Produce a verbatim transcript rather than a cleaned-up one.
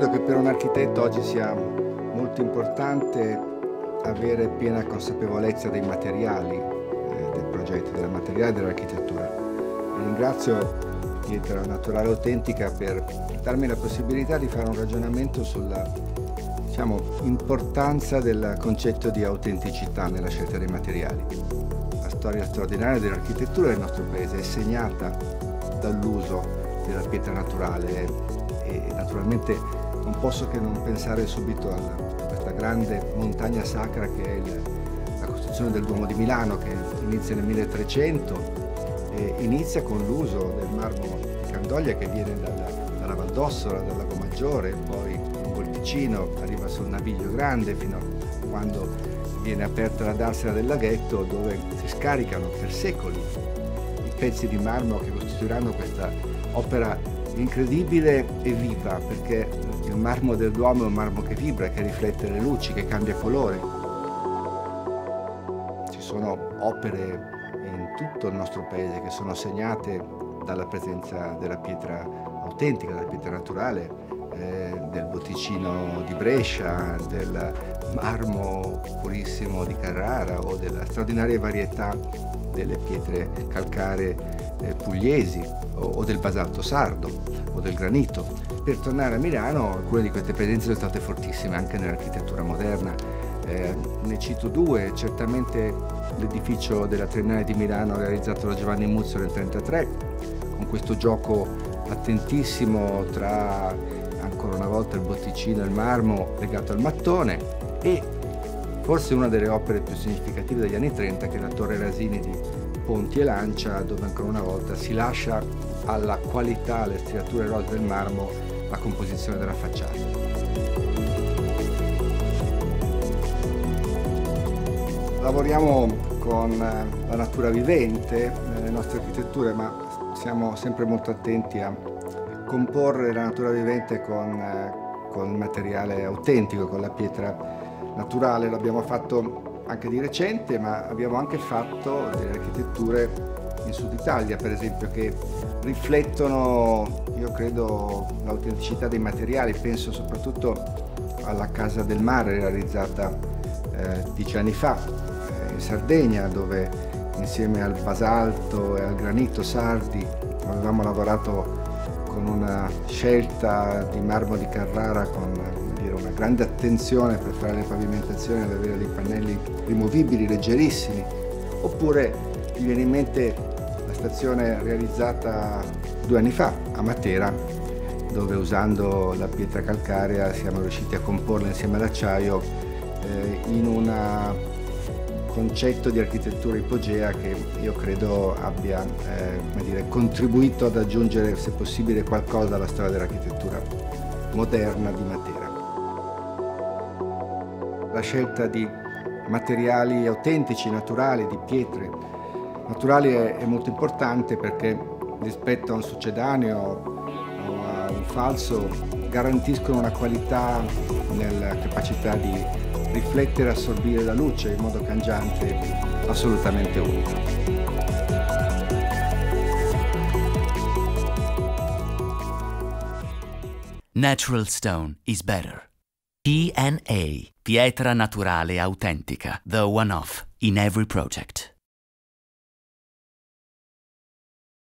credo che per un architetto oggi sia molto importante avere piena consapevolezza dei materiali eh, del progetto, dei materiali dell'architettura. Ringrazio Pietra Naturale Autentica per darmi la possibilità di fare un ragionamento sulla, diciamo, importanza del concetto di autenticità nella scelta dei materiali. La storia straordinaria dell'architettura del nostro paese è segnata dall'uso della pietra naturale e naturalmente non posso che non pensare subito a questa grande montagna sacra che è il, la costruzione del Duomo di Milano, che inizia nel milletrecento e inizia con l'uso del marmo di Candoglia che viene dalla, dalla Val d'Ossola, dal Lago Maggiore, poi lungo il Ticino, arriva sul Naviglio Grande fino a quando viene aperta la darsena del laghetto, dove si scaricano per secoli i pezzi di marmo che costituiranno questa opera incredibile e viva, perché il marmo del Duomo è un marmo che vibra, che riflette le luci, che cambia colore. Ci sono opere in tutto il nostro paese che sono segnate dalla presenza della pietra autentica, della pietra naturale, eh, del Botticino di Brescia, del marmo purissimo di Carrara o della straordinaria varietà delle pietre calcaree eh, pugliesi o, o del basalto sardo o del granito. Per tornare a Milano, alcune di queste presenze sono state fortissime anche nell'architettura moderna. Eh, ne cito due: certamente l'edificio della Triennale di Milano realizzato da Giovanni Muzio nel millenovecentotrentatré, con questo gioco attentissimo tra ancora una volta il botticino e il marmo legato al mattone, e forse una delle opere più significative degli anni trenta, che è la Torre Rasini di Ponti e Lancia, dove ancora una volta si lascia alla qualità, alle striature rose del marmo, la composizione della facciata. Lavoriamo con la natura vivente nelle nostre architetture, ma siamo sempre molto attenti a comporre la natura vivente con, con il materiale autentico, con la pietra naturale. L'abbiamo fatto anche di recente, ma abbiamo anche fatto delle architetture in Sud Italia, per esempio, che riflettono, io credo, l'autenticità dei materiali. Penso soprattutto alla Casa del Mare, realizzata eh, dieci anni fa eh, in Sardegna, dove insieme al basalto e al granito sardi avevamo lavorato con una scelta di marmo di Carrara, con dire, una grande attenzione per fare le pavimentazioni, ad avere dei pannelli rimovibili, leggerissimi. Oppure mi viene in mente la stazione realizzata due anni fa a Matera, dove usando la pietra calcarea siamo riusciti a comporla insieme all'acciaio eh, in un concetto di architettura ipogea che io credo abbia eh, come dire, contribuito ad aggiungere, se possibile, qualcosa alla storia dell'architettura moderna di Matera. La scelta di materiali autentici, naturali, di pietre naturali è, è molto importante, perché rispetto a un succedaneo o a un falso garantiscono una qualità nella capacità di riflettere e assorbire la luce in modo cangiante assolutamente unica. Natural stone is better. P N A, pietra naturale autentica, the one-off in every project.